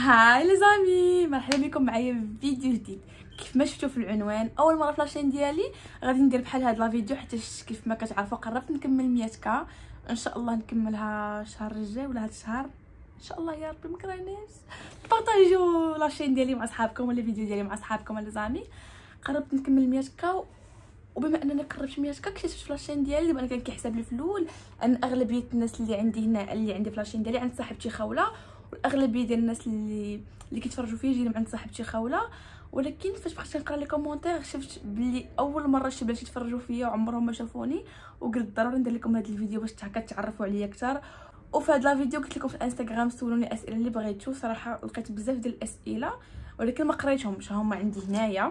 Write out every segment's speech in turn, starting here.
هاي لي زامي، مرحبا بكم معايا في فيديو جديد. كيف ما شفتوا في العنوان، اول مره في لاشين ديالي غادي ندير بحال هاد لا فيديو حتى كيف ما كتعرفوا قربت نكمل 100k ان شاء الله. نكملها الشهر الجاي ولا هاد الشهر ان شاء الله يا ربي. مكرهناش بارطاجيو لاشين ديالي مع صحابكم ولا الفيديو ديالي مع صحابكم لي زامي. قربت نكمل 100k، وبما انني قربت 100k اكتشفت في لاشين ديالي دابا انا كان كيحسب لي في الاول ان اغلبيه الناس اللي عندي هنا اللي عندي في لاشين ديالي عند صاحبتي خوله، والاغلبيه ديال الناس اللي كيتفرجوا فيا جايين عند صاحبتي خوله. ولكن فاش بقيت كنقرا لي كومونتير شفت بلي اول مره شي بنات يتفرجوا فيا وعمرهم ما شافوني، وقلت ضروري ندير لكم هذا الفيديو باش تعرفوا عليا اكثر. وفي هذا الفيديو قلت لكم في الانستغرام سولوني اسئله اللي بغيتو، صراحه لقيت بزاف ديال الاسئله ولكن ما قريتهمش، هما عندي هنايا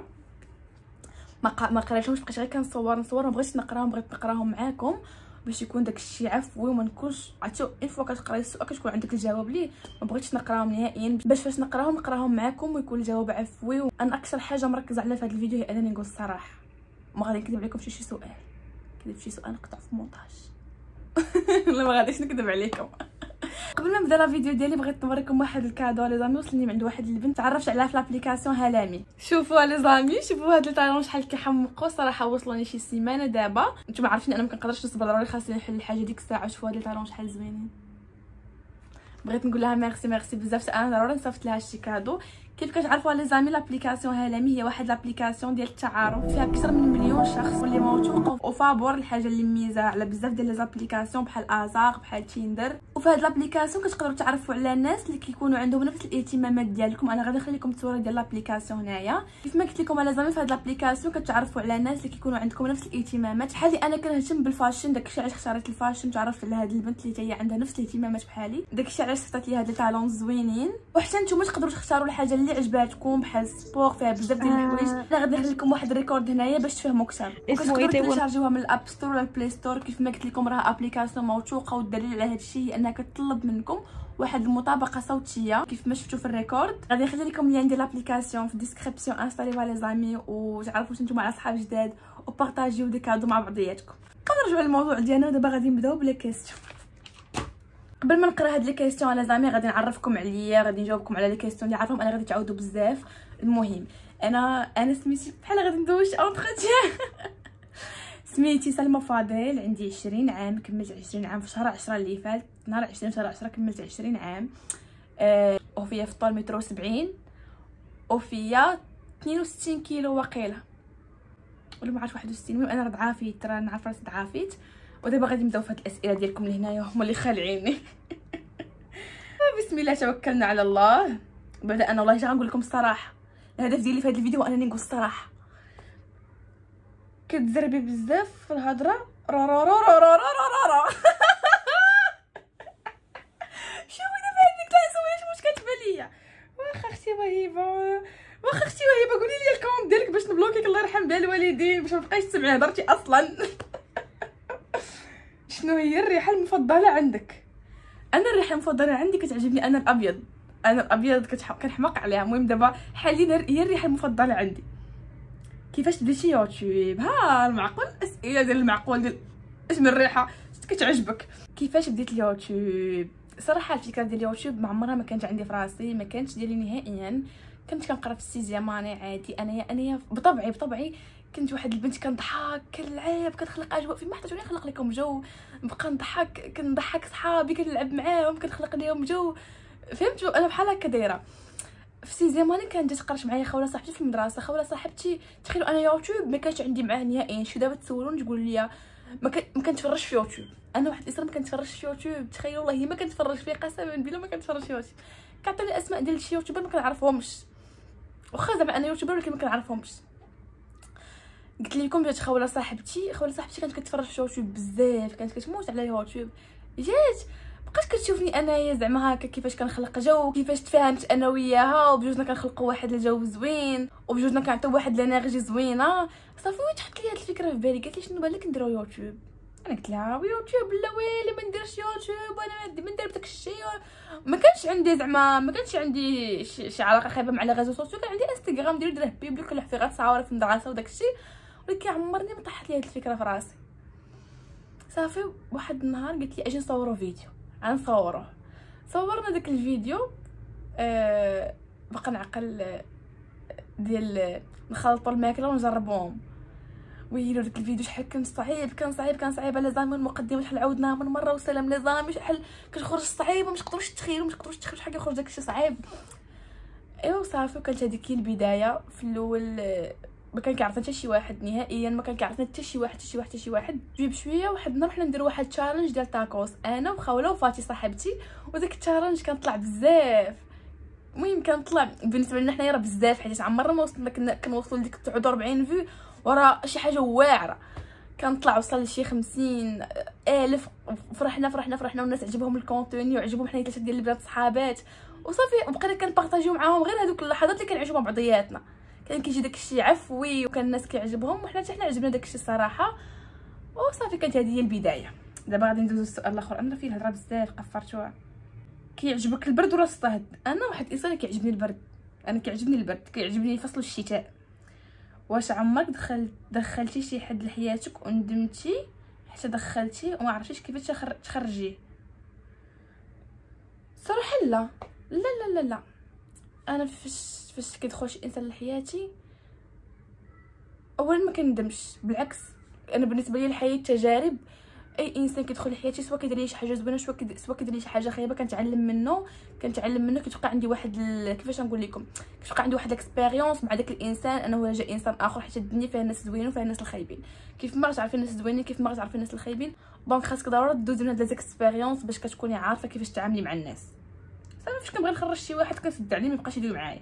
ما قريتهمش، بقيت غير كنصور ما بغيتش نقراهم، بغيت نقراهم معاكم باش يكون داكشي عفوي وما نكونش عرفتوا اون فوا كتقراي السؤال كتكون عندك الجواب ليه. ما بغيتش نقراهم نهائيا باش فاش نقراهم معاكم ويكون الجواب عفوي. وانا اكثر حاجه مركزه على في هذا الفيديو هي انني نقول الصراحه، ما غادي نكذب عليكم شي سؤال، كذب شي سؤال نقطع في المونتاج لا ما غاديش نكذب عليكم. قبل ما نبدا لا فيديو ديالي بغيت نوريكم واحد الكادو لي زامي وصلني من عند واحد البنت تعرفت عليها في لابليكاسيون هلامي. شوفوا لي زامي، شوفوا هاد لي طالون شحال كيحمقوا صراحه، وصلوني شي سيمانه دابا. نتوما عارفين انا ما كنقدرش نصبر، ضروري خاصني نحل الحاجه ديك الساعه. شوفوا هاد لي طالون شحال زوينين، بغيت نقول لها ميرسي بزاف. انا ضروري نصيفط لها شي كادو. كيف كتعرفوا لي زامي لابليكاسيون هلامي هي واحد لابليكاسيون ديال التعارف فيها اكثر من مليون شخص واللي موثوق وفابور. الحاجه اللي مميزه على بزاف ديال لي زابليكاسيون بحال ازاق بحال تيندر. وفي هاد لابليكاسيون كتقدروا تعرفوا على الناس اللي كيكونوا عندهم نفس الاهتمامات ديالكم. انا غادي نخلي لكم الصوره ديال لابليكاسيون هنايا. كيف ما قلت لكم لي زامي في هاد لابليكاسيون كتعرفوا على الناس اللي كيكونوا عندكم نفس الاهتمامات. بحال اللي انا كنهتم بالفاشن، داكشي علاش اختاريت الفاشن. تعرفت على هاد البنت اللي هي عندها نفس الاهتمامات بحالي، داكشي علاش صيفطت لي هاد الطالون زوينين. وحتى نتوما تقدروا تختاروا الحاجه اللي عجباتكم بحال سبور فيها بزاف ديال الحوايج. انا غادي نخلي لكم واحد الريكورد هنايا باش تفهموا اكثر. وكتقدروا تشارجيوها من الاب ستور ولا البلاي ستور. كيف ما قلت لكم راه ابليكاسيون موثوقه، والدليل على هذا الشيء هي انها كتطلب منكم واحد المطابقه صوتيه كيف ما شفتوا في الريكورد. غادي نخلي لكم اللين ديال لابليكاسيون في الديسكريبسيون. انستاليوها لي زامي وتعرفوا نتوما على صحاب جداد وبارطاجيو دي كادو مع بعضياتكم. نرجعوا للموضوع ديالنا دابا. غادي نبداو بلا كيستيون. قبل ما نقرا هاد لي كيستيون على زعما غادي نعرفكم عليا، غادي نجاوبكم على لي كيستيون اللي عارفهم انا غادي تعاودوا بزاف. المهم انا سميتي بحال غادي ندوش اونتروتيان سميتي سلمى فاضل، عندي 20 عام، كملت 20 عام في شهر 10 اللي فات. نهار 20 شهر 10 كملت 20 عام. وفيا في الطول متر 70، وفيا 62 كيلو وقيله ولا ما عرفت 61. المهم انا ضعافيت، راه نعرف راسي ضعافيت. ودابا غادي نبداو في هاد الاسئله ديالكم لهنايا هما اللي خالعيني بسم الله توكلنا على الله. بعدا انا والله غنقول لكم الصراحه، الهدف ديالي في هذا الفيديو هو انني نقول الصراحه. كتزربي بزاف في الهضره را را را را را را را شوفوا دابا هذيك لا واش كاتبه ليا. واخا اختي وهيبه قولي لي الكونت ديالك باش نبلوكيك الله يرحم بها الوالدين باش ما تبقايش تسمعي هضرتي اصلا شنو هي الريحه المفضله عندك؟ انا الريحه المفضله عندي كتعجبني انا الابيض كنحماق عليها. المهم دابا حاليا هي الريحه المفضله عندي. كيفاش بديتي يوتيوب؟ ها المعقول، الاسئله ديال المعقول ديال اش من الريحه كتعجبك. كيفاش بديت اليوتيوب؟ صراحه الفكره ديال اليوتيوب ما عمرها ما كانت عندي في راسي، ما كانتش ديالي نهائيا. كنت كنقرا في السيزيام اني عادي. انايا بطبعي كنت واحد البنت كنضحك كنلعب كنخلق اجواء. فين ما حتى نخلق لكم جو، نبقى كنضحك صحابي كنلعب معاهم كنخلق لهم جو. فهمتوا انا بحال هكا دايره. في سيزيام انا كانت جات تقرش معايا خوله صاحبتي في المدرسه. خوله صاحبتي تخيلوا انا يوتيوب ما كانش عندي معاه نهائيا. شو دابا تسولوني تقول لي ما كنتفرجش في يوتيوب. انا واحد الاسره ما كنتفرجش في يوتيوب. تخيلوا والله ما كنتفرج فيه قسما بالله ما كنتفرج في يوتيوب. كعطيني الاسماء ديال شي يوتيوبر ما كنعرفهمش، واخا زعما انا يوتيوبر ولكن ما كنعرفهمش. قلت لكم جات خوله صاحبتي كانت كتفرج في يوتيوب بزاف، كانت كتموت على يوتيوب. جات بقات كتشوفني انايا زعما هكا كيفاش كنخلق جو، كيفاش تفاهمت انا وياها وبجوجنا كنخلقوا واحد الجو زوين وبجوجنا كنعطيو واحد الانرجي زوينه. صافي وين تحط لي هاد الفكره في بالي، قالت لي شنو بالك نديرو يوتيوب. انا قلت لها يوتيوب لا ويلي ما نديرش يوتيوب وانا ما ندير بداك الشيء. ما كانش عندي شي علاقه خايبه مع لي ريزو سوسيو. كان عندي انستغرام ديالي دراه بيبليك كل حفيغات صاور في المدرسه وداك الشيء، ولكن عمرني ما طاحت لي هاد الفكره في راسي. صافي واحد النهار قلت لي اجي نصوروا فيديو. غنصوروه. صورنا داك الفيديو بقى نعقل ديال نخلطوا الماكله ونجربوهم. ويلو داك الفيديو شحال كان صعيب على زعما المقدمه، شحال عاودناها من مره وسلام لي زامي، شحال كتخرج صعيبه، مش تقدروش تخيلوا شحال كيخرج داكشي صعيب. ايوا صافي كانت هذيك هي البدايه. في الاول ما كان كيعرف حتى شي واحد نهائيا، ما كان كيعرفنا حتى شي واحد. جوي بشويه وحدنا رحنا نديرو واحد تشالنج ديال تاكوس، انا وخوله وفاتي صاحبتي، وداك التشالنج كان طلع بزاف. المهم كان طلع بالنسبه لنا حنايا راه بزاف، حيت عمرنا ما وصلنا، كنوصلوا لديك 49 فيو وراه شي حاجه واعره. كان طلع وصل لشي 50,000. فرحنا والناس عجبهم الكونتوني وعجبهم حنا 3 ديال البنات صحابات وصافي. وبقينا كنبارطاجيو معاهم غير هذوك اللحظات اللي كنعجبوا بعضياتنا، كان كيجي داكشي عفوي وكان الناس كيعجبهم وحنا حتى حنا عجبنا داكشي الصراحه. وصافي كانت هذه هي البدايه. دابا غادي ندوزو للسؤال الاخر. انا فيه الهضره بزاف قفرتوها. كيعجبك البرد ولا الصهد؟ انا واحد الانسان كيعجبني البرد، انا كيعجبني البرد، كيعجبني فصل الشتاء. واش عمرك دخلتي شي حد لحياتك وندمتي حتى دخلتي وما عرفتيش كيفاش تخرجيه؟ صراحه لا لا لا لا لا. انا فاش كيدخل شي انسان لحياتي اولا ما كندمش، بالعكس. انا بالنسبه لي الحياه تجارب. اي انسان كيدخل لحياتي سواء كيدير لي شي حاجه زوينه سواء كيدير لي شي حاجه خايبه، كنتعلم منه. كتوقع عندي واحد كيفاش نقول لكم، كتوقع عندي واحد الاكسبيريونس مع داك الانسان انه جا انسان اخر، حيت الدنيا فيها ناس زوينين وفيها ناس الخايبين. كيف ما غتعرفي الناس الزوينين كيف ما غتعرفي الناس الخايبين. دونك خاصك ضروري دوزي من هاد الاكسبيريونس باش كتكوني عارفه كيفاش تعاملي مع الناس. صافي فاش كنبغي نخرج شي واحد كنسد عليه ما يبقاش يدوي معايا.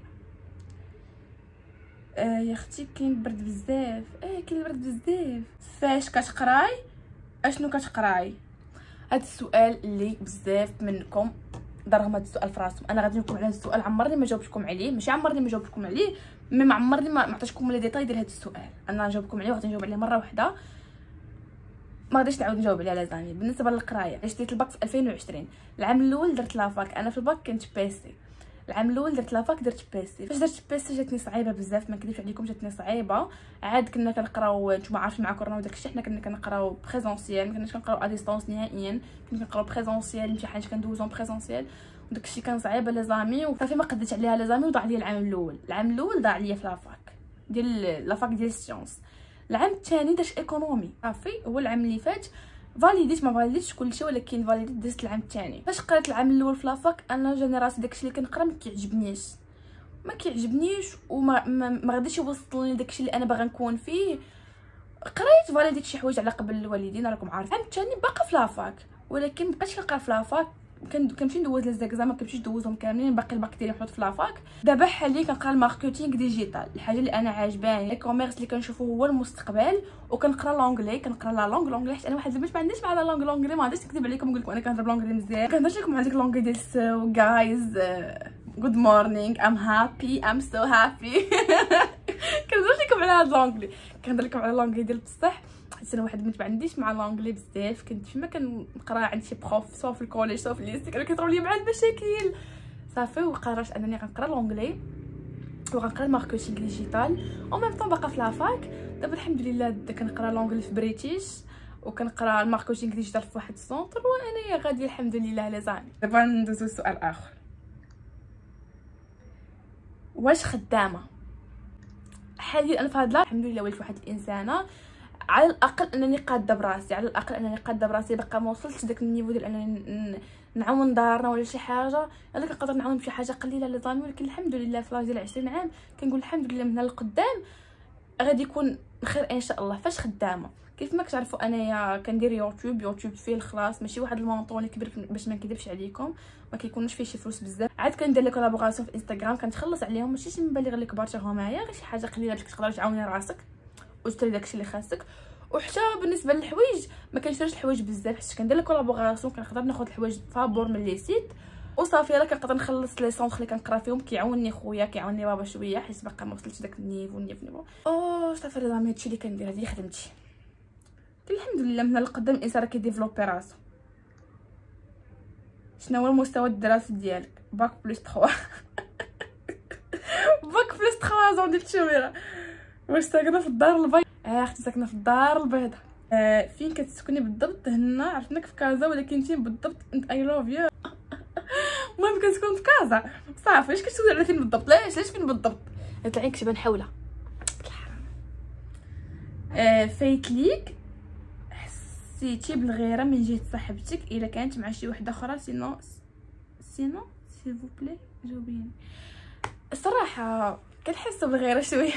يا اختي كاين برد بزاف. كاين البرد بزاف. فاش كتقراي اشنو كتقراي؟ هذا السؤال اللي بزاف منكم دارهم هذا السؤال في راسهم. انا غادي نقول على هذا السؤال عمرني ما جاوبتكم عليه، ماشي عمرني ما جاوبتكم عليه، ما عمرني ما عطيتكم لي ديتاي ديال هذا السؤال. انا نجاوبكم عليه وغادي نجاوب عليه مره واحده، ما غاديش نعاود نجاوب عليه على زاني. بالنسبه للقرايه، علاش ديت الباك في 2020. العام الاول درت لافاك. انا في الباك كنت بيسي. العام الاول درت لافاك درت بيسي. فاش درت بيسي جاتني صعيبه بزاف، ما نكذبش عليكم جاتني صعيبه. عاد كنا كنقراو، نتوما عارفين مع كورونا وداكشي، حنا كنا كنقراو بريزونسيال، ما كناش كنقراو ا ديستونس نهائيا. كنا كنقراو بريزونسيال، الامتحانات كندوزهم بريزونسيال وداكشي كان صعيب على زامي. وصافي ما قديت عليها على زامي وضاع لي العام الاول ضاع لي في لافاك ديال السيونس. العام الثاني درت ايكونومي. صافي هو العام اللي فات فاليديت ما فاليديتش كلشي، ولكن فاليديت دزت العام الثاني. فاش قريت العام الاول في لافاك انا جاني راسي داكشي اللي كنقرا ما كيعجبنيش وما ما غاديش يوصلني لداكشي اللي انا باغا نكون فيه. قريت فاليديت شي حوايج على قبل الوالدين راكم عارفين. العام الثاني باقا في لافاك، ولكن مبقيتش كنقرا في لافاك. كنمشي ندوز لي زيكزام، ما كنمشيش ندوزهم كاملين، باقي الباك ديالي محطوط في لافاك. دابا حاليا كنقرا الماركتينغ ديجيتال، الحاجه اللي انا عاجباني لي كوميرس اللي كنشوفو هو المستقبل. وكنقرا لونغلي، كنقرا لا لونغلي حيت انا واحد البنت ما عنديش مع لا لونغلي. ما غاديش نكذب عليكم نقول لكم انا كنهضر لونغلي مزيان، كنهضر لكم على ديك لونغلي ديال سو جايز good morning I'm happy I'm so happy كنهضر لكم على هاد لونغلي، كنهضر لكم على لونغلي ديال بصح. حيت انا واحد البنت ما عنديش مع لونغلي بزاف. كنت فيما كنقرا عند شي بروف سواء في الكوليج سواء في الليسي كانوا كيطروا لي مع المشاكل. صافي وقررت انني غنقرا لونغلي وغنقرا الماركتينغ ديجيتال او ميم طون باقا في لافاك. دابا الحمد لله كنقرا لونغلي في بريتيش وكنقرا الماركتينغ ديجيتال في واحد السونتر وانا غادي الحمد لله على زاني. دابا ندوزو لسؤال اخر. واش خدامه؟ حاليا انا في هاد الحمد لله وليت واحد الانسانه على الاقل انني قاده براسي، باقا ما وصلتش داك النيفو ديال انني نعاون دارنا ولا شي حاجه. انا كنقدر نعاون بشي حاجه قليله على زامي، ولكن الحمد لله في لاج ديال 20 عام كنقول الحمد لله من هنا للقدام غادي يكون خير ان شاء الله. فاش خدامه؟ كيف ما كتعرفوا انايا كندير يوتيوب فيه الخلاص، ماشي واحد المونطون كبير باش ما نكذبش عليكم، ما كيكونوش فيه شي فلوس بزاف. عاد كندير لي كولابوراسيون في انستغرام كنتخلص عليهم، ماشي شي مبالغ اللي كبار تاهم معايا، غير شي حاجه قليله باش تقدر تعاوني راسك وتشري داكشي اللي خاصك. وحتى بالنسبه للحوايج ما كنشريش الحوايج بزاف حيت كندير لي كولابوراسيون كنقدر ناخذ الحوايج فابور من لي سيت وصافي. راه كنقدر نخلص لي سونطر اللي كنقرا فيهم، كيعاونني خويا كيعاونني بابا شويه حيت باقا ما وصلتش داك النيفو. صافي راه هادشي اللي كندير، هذه خدمتي. الحمد لله من القدام الانسان راه كيديفلوبي راسو. شنو هو المستوى الدراسي ديالك؟ باك بلس 3 باك بلس 3 زون ديال التشويره. واش ساكنه في الدار البيضاء؟ اختي ساكنه في الدار البيضاء. فين كتسكني بالضبط؟ هنا عرفناك في كازا ولكن فين بالضبط؟ انت اي لوف يو. المهم كتكون في كازا صافي. اش كتسول على فين بالضبط؟ علاش فين بالضبط؟ طلعي نكتبها نحاولها. فايت ليك حسيتي بالغيره من جهه صاحبتك الا كانت مع شي وحده اخرى؟ سينو سيل فو بلي جاوبيني. الصراحه كنحس بالغيره شويه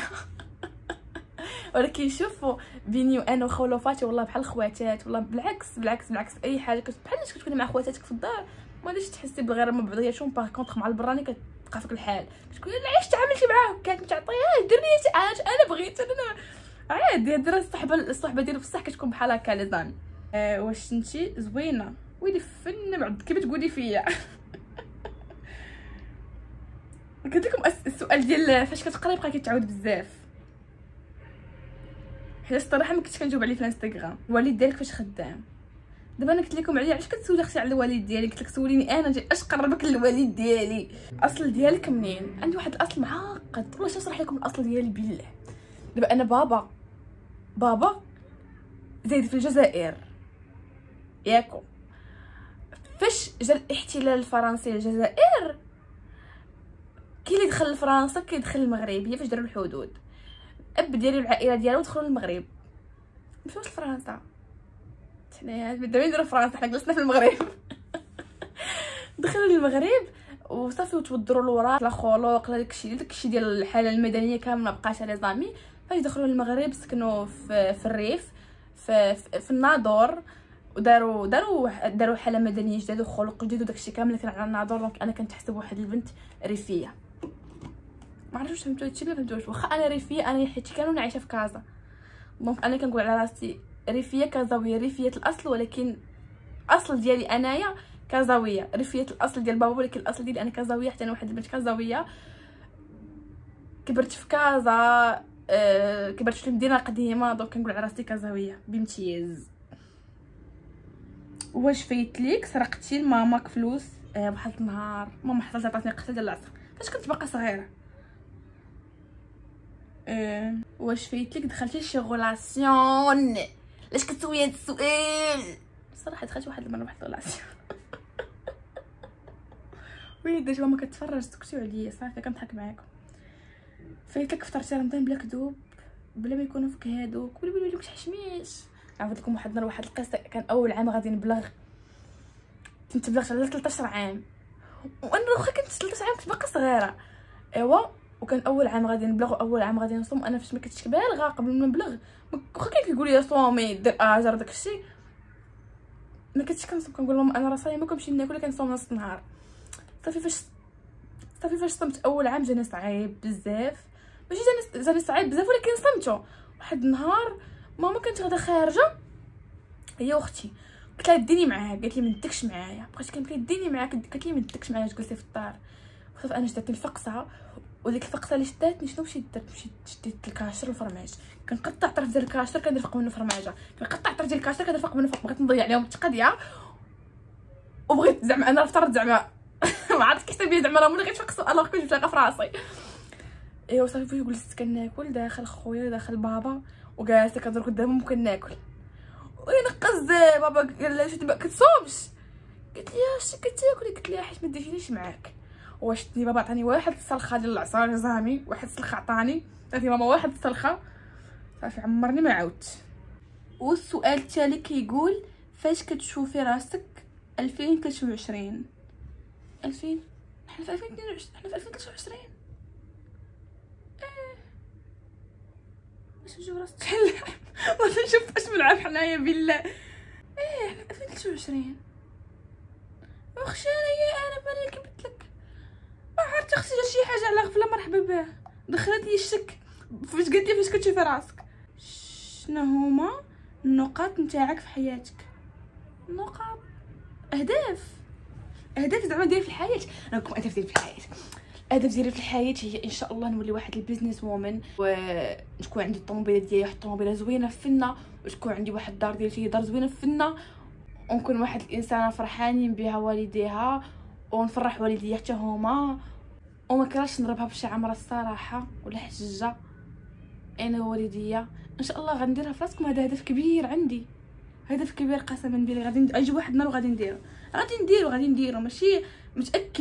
ولكن شوفوا بيني وانا وخولوفاتي والله بحال خواتات، والله بالعكس اي حاجه بحال كتكوني مع خواتاتك في الدار ما غاديش تحسي بالغيره ما بعضياتهم. باغ كونطخ مع البراني كتبقى فيك الحال، كتقولي لا علاش تعاملتي معاه هكاك، ما تعطيهاش دير لي علاش انا بغيت انا عادي. هاد الصحبه ديال بصح كتكون بحال هكا لي زامي. واش انتي زوينه؟ ويلي فن بعد كيف تقولي فيا قلت لكم السؤال ديال فاش كتقرا يبقى كيتعاود بزاف، حيت الصراحه ما كنتش كنجاوب عليه في الانستغرام. الوالد ديالك فاش خدام؟ دابا انا قلت لكم عليه، علاش كتسولي اختي على الوالد ديالي؟ قلت لك سوليني انا اش قربك للوالد ديالي. الاصل ديالك منين؟ عندي واحد الاصل معقد والله. نشرح لكم الاصل ديالي بالله. دابا انا بابا زايد في الجزائر ياكو. فاش جا الاحتلال الفرنسي للجزائر كي اللي دخل لفرنسا كي دخل المغرب، هي فاش داروا الحدود الاب ديالي والعائله ديالو دخلوا للمغرب، مشاوش لفرنسا. حنايا دابا نديرو فرنسا، حنا جلسنا في المغرب دخلوا للمغرب وصافي وتوضروا الوراث لا خلق لا داكشي ديال الحاله المدنيه كامل ما بقاش على زامي. فاش دخلوا للمغرب سكنوا في الريف في الناظور وداروا حاله مدنيه جديده وخلق جديد وداكشي كامل كان على الناظور. دونك انا كنتحسب واحد البنت ريفيه. ما عرفتش فهمتوا هادشي ولا فهمتوش؟ واخا انا ريفيه انا حيت كانوا عايشه في كازا، دونك انا كنقول على راسي ريفيه كازاويه، ريفيه الاصل ولكن الاصل ديالي انايا كازاويه، ريفيه الاصل ديال بابا ولكن الاصل ديالي انا كازاويه حتى انا واحد البنت كازاويه. كبرت في كازا، كبرت في المدينه القديمه، دونك كنقول على راسي كازاويه بامتياز. واش فايت ليك سرقتي لماماك فلوس؟ واحد النهار ماما حصلت عطاتني قحطه ديال العصا فاش كنت باقا صغيره. واش فايت ليك دخلتي شي غولاسيون؟ علاش كتسولي هاد السؤال؟ الصراحه دخلت واحد المره واحد الغولاسيون ويلي ماما كتفرج سكتوا عليا صافي كنضحك معاكم. فايت لك فطرتي رمضان بلا كذوب بلا ما يكونوا فيك هادوك ولا لك حشميش؟ عرفت لكم واحد النهار واحد القصه. كان اول عام غادي نبلغ، كنت بلغت على 13 عام وانا واخا كنت 13 عام كنت باقا صغيره ايوا. وكان اول عام غادي نبلغ واول عام غادي نصوم. انا فاش ما كنتش بالغه قبل ما نبلغ واخا كان كيقول لي صومي دير اجر داكشي ما كنتش كنصوم. كنقول لهم انا راه صايمه كنمشي ناكل كنصوم نص النهار. صافي فاش صمت اول عام جاني صعيب بزاف، ماشي جاني صعيب بزاف ولكن صمتو. واحد النهار ماما كانت غادا خارجه هي واختي، قلت لها ديني معاها، قالت لي ما ندكش معايا. بقيت كنقول ديني معاك، قالت لي ما ندكش معايا جلسي في الدار. صافي انا شدات الفقصه وديك الفقصه اللي شداتني شنو مشيت درت؟ مشيت شديت الكاشر والفرماج. كنقطع طرف ديال الكاشر كندرفق منه فرماجه، كنقطع طرف ديال الكاشر كندرفق منه بغيت نضيع عليهم التقديه وبغيت زعما انا افترض زعما ما عرفت كيف بيا زعما راه ملي غيتفقسوا الوغ كنت جبتها في راسي. ايوا صافي فاش جلست كناكل داخل خويا داخل بابا وجالسه كندور قدامهم وكناكل وينقز بابا قال لها شتي ما كتصومش؟ قلت لي اش كتاكلي؟ قلت لها حيت ما ديتينيش معاك. وشتني بابا عطاني واحد السلخه ديال العصا نظامي، واحد السلخه عطاني عطاتني ماما واحد السلخه صافي عمرني ما عاودت. والسؤال التالي كيقول فاش كتشوفي راسك 2023؟ 2000 حنا في 2022 حنا في 2023 باش نشوف راسي تحلم ما نشوف اش بنلعب حنايا بالله. حنا 2023 وخشانه انا بالي كبت لك ما عرفت اختي شي حاجه على غفله مرحبا بها دخلت لي الشك فاش قلت لي فاش كتشوفي راسك. شنو هما النقاط نتاعك في حياتك؟ نقاط اهداف زعما ديالي في الحياه. راكم اهداف ديالي في الحياه، الاهداف ديالي في الحياه هي ان شاء الله نولي واحد البيزنس وومن وتكون عندي الطوموبيله ديالي واحد الطوموبيله زوينه في فنه وتكون عندي واحد الدار ديالي دار زوينه في فنه ونكون واحد الانسانه فرحانين بها والديها ونفرح والديا حتى هما وما كراش نضربها بشي عمره الصراحه ولا حجه انا والديا ان شاء الله غنديرها في راسكم. هذا هدف كبير عندي، هدف كبير قسما بالله غادي نجي واحد النهار وغادي نديرو غادي نديرو ماشي متاكده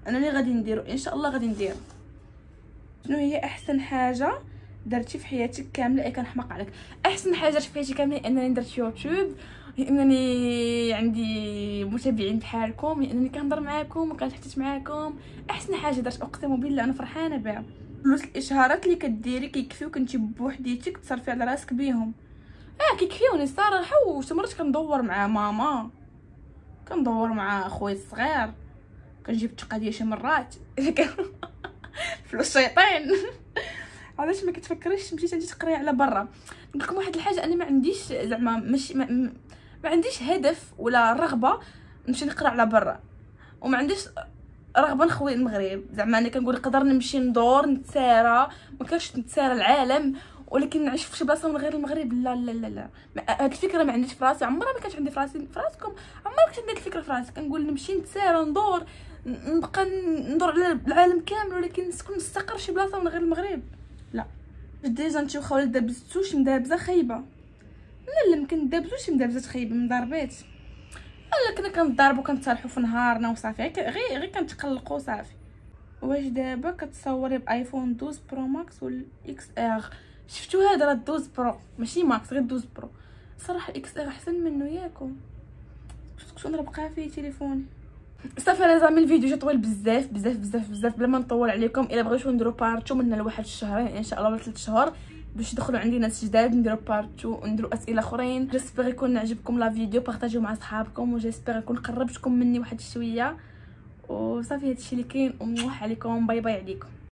انا اللي غادي نديرو ان شاء الله غادي ندير. شنو هي احسن حاجه درتي في حياتك كامله؟ كنحماق عليك. احسن حاجه في حياتي كامله انني درت يوتيوب، انني عندي متابعين بحالكم، انني كنهضر معاكم وكنتحدث معاكم. احسن حاجه درت اقسم بالله انا فرحانه بها. فلوس الاشهارات اللي كديري كيكفيوك انت بوحديتك تصرفي على راسك بيهم. كيكفيوني الصراحه. وشمرات كندور مع ماما، كندور مع خويا الصغير، كنجيب التقاديه شي مرات فلوس شيطان. علاش ما كتفكريش تمشي تجي تقري على برا؟ نقول لكم واحد الحاجه، انا ما عنديش زعما ما عنديش هدف ولا رغبه نمشي نقرا على برا، وما عنديش رغبه نخوي المغرب. زعما انا كنقول نقدر نمشي ندور نتسارى، ما كانش نتسارى العالم، ولكن نعيش في شي بلاصه من غير المغرب لا لا لا لا. هاد الفكره ما عنديش في راسي، عمرها ما كانت عندي في راسي. في راسكم عمرها كانت عندي الفكره في راسي. كنقول نمشي نتسارى ندور، نبقى ندور على العالم كامل، ولكن نسكن نستقر شي بلاصه من غير المغرب لا. ديجا نتي وخاولة دابزتوش مدابزه خايبه. لا يمكن ندابزوش مدابزه خايبه مضاربات. لا كنا كنضربوا كنتصالحوا في نهارنا وصافي، غير كنتقلقوا صافي. واش دابا كتصوري بايفون 12 برو ماكس ولا اكس ار؟ شفتوا هذا راه 12 برو ماشي ماكس، غير 12 برو. صراحه اكس ار احسن منه ياكم. شكون راه بقى فيه تليفوني. صافي راه زعما الفيديو جا طويل بزاف بزاف بزاف بزاف. بلا ما نطول عليكم، الا بغيتو نديرو بارتو من لواحد الشهرين ان شاء الله ولا 3 شهور باش يدخلوا عندي ناس جداد، نديرو بارتو ونديرو اسئله اخرين. جيسبر يكون عجبكم لا فيديو، بارطاجيو مع صحابكم، وجيسبر يكون قربتكم مني واحد شويه. وصافي هادشي اللي كاين. وموح عليكم، باي باي عليكم.